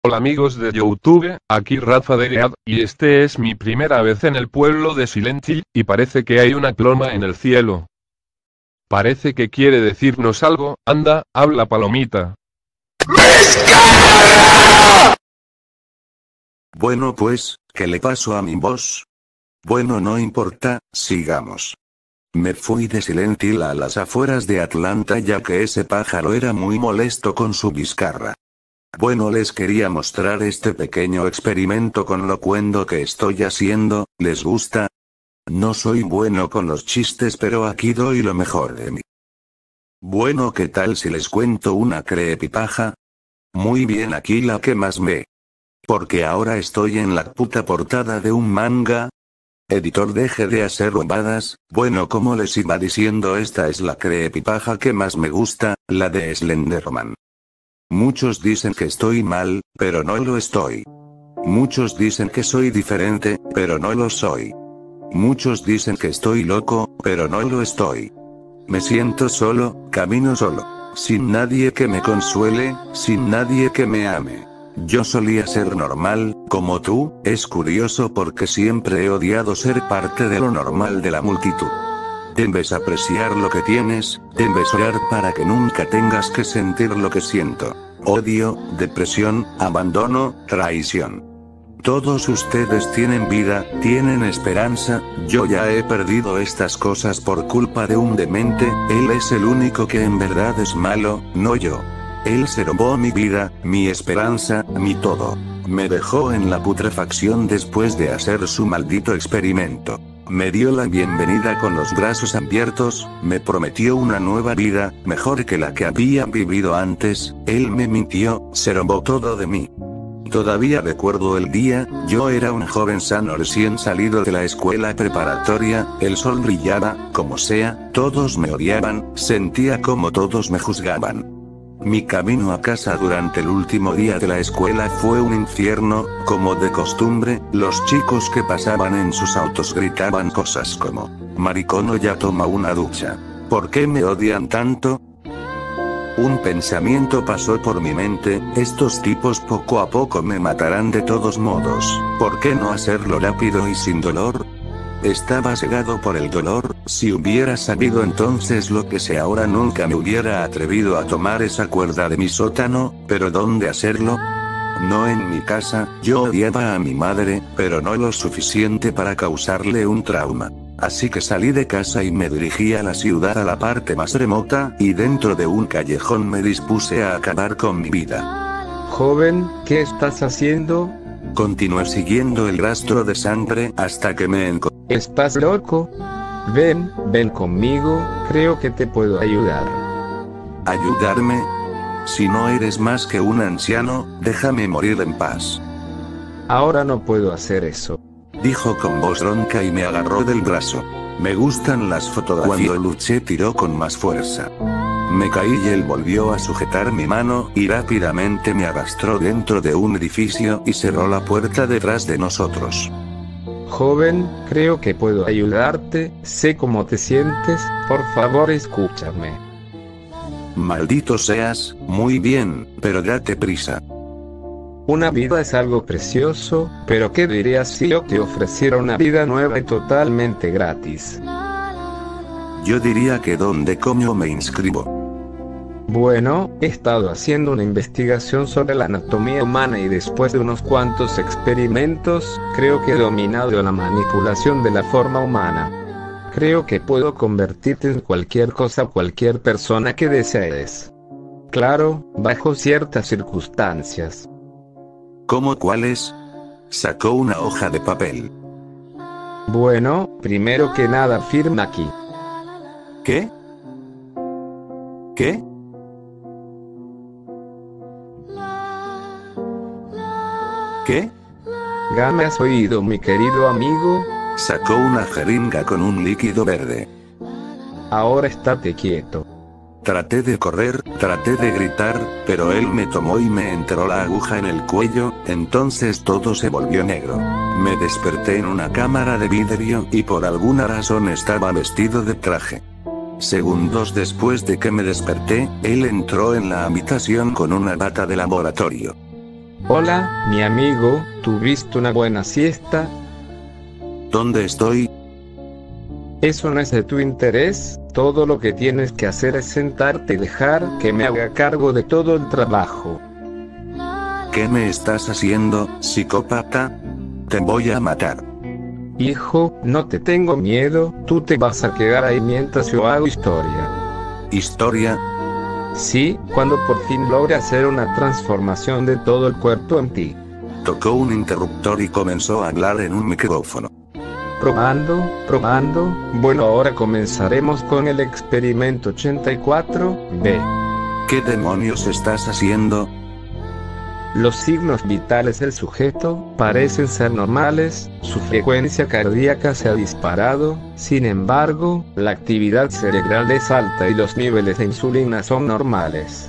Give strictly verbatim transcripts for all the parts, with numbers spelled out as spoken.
Hola amigos de YouTube, aquí Rafa de Gead, y este es mi primera vez en el pueblo de Silent Hill, y parece que hay una cloma en el cielo. Parece que quiere decirnos algo. Anda, habla palomita. Bueno pues, ¿qué le pasó a mi voz? Bueno, no importa, sigamos. Me fui de Silent Hill a las afueras de Atlanta ya que ese pájaro era muy molesto con su bizcarra. Bueno, les quería mostrar este pequeño experimento con lo cuento que estoy haciendo. ¿Les gusta? No soy bueno con los chistes, pero aquí doy lo mejor de mí. Bueno, ¿qué tal si les cuento una creepypasta? Muy bien, aquí la que más me... Porque ahora estoy en la puta portada de un manga. Editor, deje de hacer bobadas. Bueno, como les iba diciendo, esta es la creepypasta que más me gusta, la de Slenderman. Muchos dicen que estoy mal, pero no lo estoy. Muchos dicen que soy diferente, pero no lo soy. Muchos dicen que estoy loco, pero no lo estoy. Me siento solo, camino solo. Sin nadie que me consuele, sin nadie que me ame. Yo solía ser normal, como tú. Es curioso porque siempre he odiado ser parte de lo normal de la multitud. Debes apreciar lo que tienes, debes orar para que nunca tengas que sentir lo que siento. Odio, depresión, abandono, traición. Todos ustedes tienen vida, tienen esperanza. Yo ya he perdido estas cosas por culpa de un demente. Él es el único que en verdad es malo, no yo. Él se robó mi vida, mi esperanza, mi todo. Me dejó en la putrefacción después de hacer su maldito experimento. Me dio la bienvenida con los brazos abiertos, me prometió una nueva vida, mejor que la que había vivido antes. Él me mintió, se robó todo de mí. Todavía recuerdo el día. Yo era un joven sano recién salido de la escuela preparatoria, el sol brillaba, como sea, todos me odiaban, sentía como todos me juzgaban. Mi camino a casa durante el último día de la escuela fue un infierno. Como de costumbre, los chicos que pasaban en sus autos gritaban cosas como: maricono, ya toma una ducha. ¿Por qué me odian tanto? Un pensamiento pasó por mi mente: estos tipos poco a poco me matarán de todos modos. ¿Por qué no hacerlo rápido y sin dolor? Estaba cegado por el dolor. Si hubiera sabido entonces lo que sé ahora, nunca me hubiera atrevido a tomar esa cuerda de mi sótano. ¿Pero dónde hacerlo? No en mi casa. Yo odiaba a mi madre, pero no lo suficiente para causarle un trauma. Así que salí de casa y me dirigí a la ciudad, a la parte más remota, y dentro de un callejón me dispuse a acabar con mi vida. Joven, ¿qué estás haciendo? Continué siguiendo el rastro de sangre hasta que me encontré. ¿Estás loco? Ven, ven conmigo, creo que te puedo ayudar. ¿Ayudarme? Si no eres más que un anciano, déjame morir en paz. Ahora no puedo hacer eso. Dijo con voz ronca y me agarró del brazo. Me gustan las fotografías. Cuando luché, tiró con más fuerza. Me caí y él volvió a sujetar mi mano, y rápidamente me arrastró dentro de un edificio y cerró la puerta detrás de nosotros. Joven, creo que puedo ayudarte, sé cómo te sientes, por favor escúchame. Maldito seas, muy bien, pero date prisa. Una vida es algo precioso, pero ¿qué dirías si yo te ofreciera una vida nueva y totalmente gratis? Yo diría que ¿dónde coño me inscribo? Bueno, he estado haciendo una investigación sobre la anatomía humana y después de unos cuantos experimentos, creo que he dominado la manipulación de la forma humana. Creo que puedo convertirte en cualquier cosa, cualquier persona que desees. Claro, bajo ciertas circunstancias. ¿Cómo cuáles? Sacó una hoja de papel. Bueno, primero que nada firma aquí. ¿Qué? ¿Qué? ¿Qué? ¿Me has oído, mi querido amigo? Sacó una jeringa con un líquido verde. Ahora estate quieto. Traté de correr, traté de gritar, pero él me tomó y me entró la aguja en el cuello. Entonces todo se volvió negro. Me desperté en una cámara de vidrio y por alguna razón estaba vestido de traje. Segundos después de que me desperté, él entró en la habitación con una bata de laboratorio. Hola, mi amigo, ¿tuviste una buena siesta? ¿Dónde estoy? Eso no es de tu interés, todo lo que tienes que hacer es sentarte y dejar que me haga cargo de todo el trabajo. ¿Qué me estás haciendo, psicópata? Te voy a matar. Hijo, no te tengo miedo, tú te vas a quedar ahí mientras yo hago historia. ¿Historia? Sí, cuando por fin logre hacer una transformación de todo el cuerpo en ti. Tocó un interruptor y comenzó a hablar en un micrófono. Probando, probando, bueno, ahora comenzaremos con el experimento ochenta y cuatro B. ¿Qué demonios estás haciendo? Los signos vitales del sujeto parecen ser normales, su frecuencia cardíaca se ha disparado, sin embargo, la actividad cerebral es alta y los niveles de insulina son normales.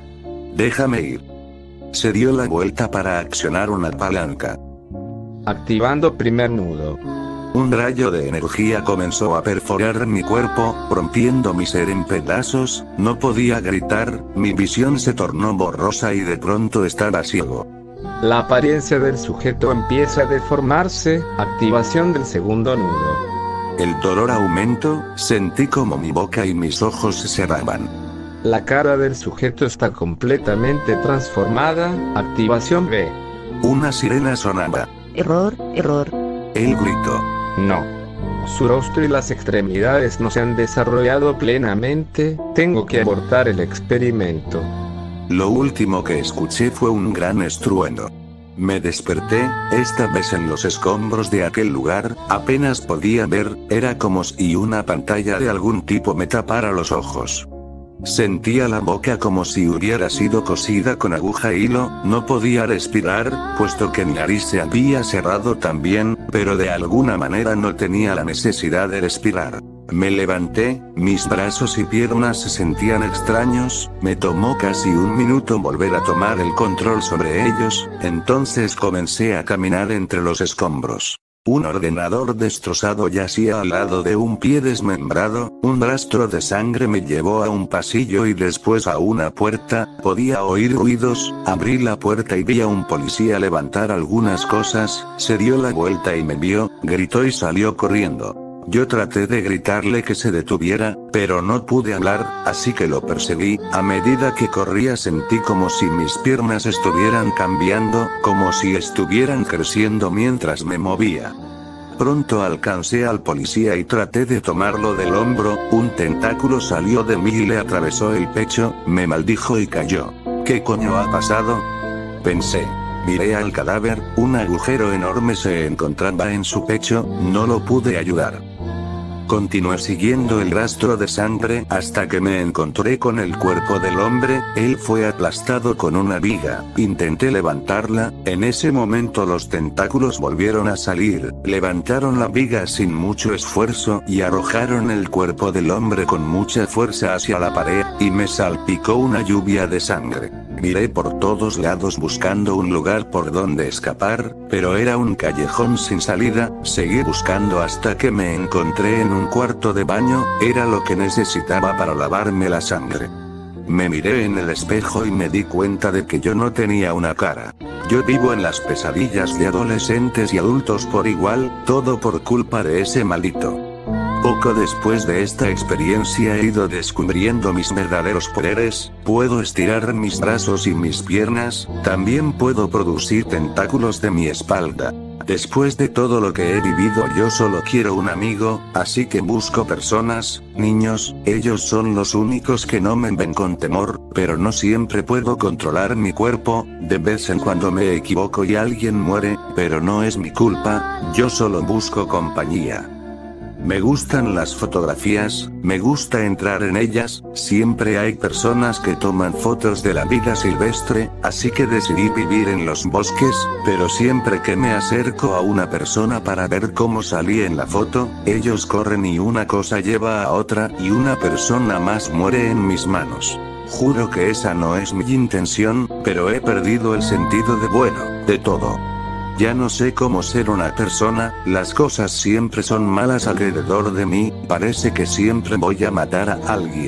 Déjame ir. Se dio la vuelta para accionar una palanca. Activando primer nudo. Un rayo de energía comenzó a perforar mi cuerpo, rompiendo mi ser en pedazos, no podía gritar, mi visión se tornó borrosa y de pronto estaba ciego. La apariencia del sujeto empieza a deformarse, activación del segundo nudo. El dolor aumentó, sentí como mi boca y mis ojos se cerraban. La cara del sujeto está completamente transformada, activación B. Una sirena sonaba. Error, error. Él gritó. No. Su rostro y las extremidades no se han desarrollado plenamente, tengo que abortar el experimento. Lo último que escuché fue un gran estruendo. Me desperté, esta vez en los escombros de aquel lugar, apenas podía ver, era como si una pantalla de algún tipo me tapara los ojos. Sentía la boca como si hubiera sido cosida con aguja e hilo, no podía respirar, puesto que mi nariz se había cerrado también, pero de alguna manera no tenía la necesidad de respirar. Me levanté, mis brazos y piernas se sentían extraños, me tomó casi un minuto volver a tomar el control sobre ellos, entonces comencé a caminar entre los escombros. Un ordenador destrozado yacía al lado de un pie desmembrado, un rastro de sangre me llevó a un pasillo y después a una puerta, podía oír ruidos, abrí la puerta y vi a un policía levantar algunas cosas, se dio la vuelta y me vio, gritó y salió corriendo. Yo traté de gritarle que se detuviera, pero no pude hablar, así que lo perseguí, a medida que corría sentí como si mis piernas estuvieran cambiando, como si estuvieran creciendo mientras me movía. Pronto alcancé al policía y traté de tomarlo del hombro, un tentáculo salió de mí y le atravesó el pecho, me maldijo y cayó. ¿Qué coño ha pasado? Pensé. Miré al cadáver, un agujero enorme se encontraba en su pecho, no lo pude ayudar. Continué siguiendo el rastro de sangre hasta que me encontré con el cuerpo del hombre, él fue aplastado con una viga, intenté levantarla, en ese momento los tentáculos volvieron a salir, levantaron la viga sin mucho esfuerzo y arrojaron el cuerpo del hombre con mucha fuerza hacia la pared, y me salpicó una lluvia de sangre. Miré por todos lados buscando un lugar por donde escapar, pero era un callejón sin salida, seguí buscando hasta que me encontré en un cuarto de baño, era lo que necesitaba para lavarme la sangre. Me miré en el espejo y me di cuenta de que yo no tenía una cara. Yo vivo en las pesadillas de adolescentes y adultos por igual, todo por culpa de ese maldito. Poco después de esta experiencia he ido descubriendo mis verdaderos poderes, puedo estirar mis brazos y mis piernas, también puedo producir tentáculos de mi espalda. Después de todo lo que he vivido yo solo quiero un amigo, así que busco personas, niños, ellos son los únicos que no me ven con temor, pero no siempre puedo controlar mi cuerpo, de vez en cuando me equivoco y alguien muere, pero no es mi culpa, yo solo busco compañía. Me gustan las fotografías, me gusta entrar en ellas, siempre hay personas que toman fotos de la vida silvestre, así que decidí vivir en los bosques, pero siempre que me acerco a una persona para ver cómo salí en la foto, ellos corren y una cosa lleva a otra y una persona más muere en mis manos. Juro que esa no es mi intención, pero he perdido el sentido de bueno, de todo. Ya no sé cómo ser una persona, las cosas siempre son malas alrededor de mí, parece que siempre voy a matar a alguien.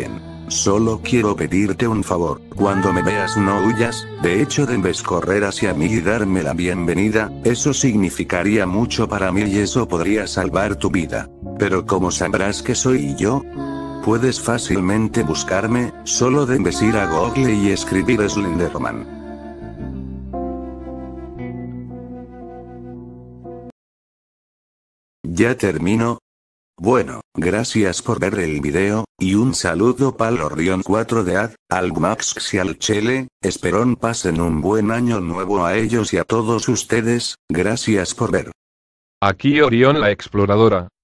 Solo quiero pedirte un favor, cuando me veas no huyas, de hecho debes correr hacia mí y darme la bienvenida, eso significaría mucho para mí y eso podría salvar tu vida. Pero ¿cómo sabrás que soy yo? Puedes fácilmente buscarme, solo debes ir a Google y escribir Slenderman. ¿Ya termino? Bueno, gracias por ver el video, y un saludo pa'l Orión cuatro de Ad, al Max y al Chele, esperón pasen un buen año nuevo a ellos y a todos ustedes, gracias por ver. Aquí Orión la exploradora.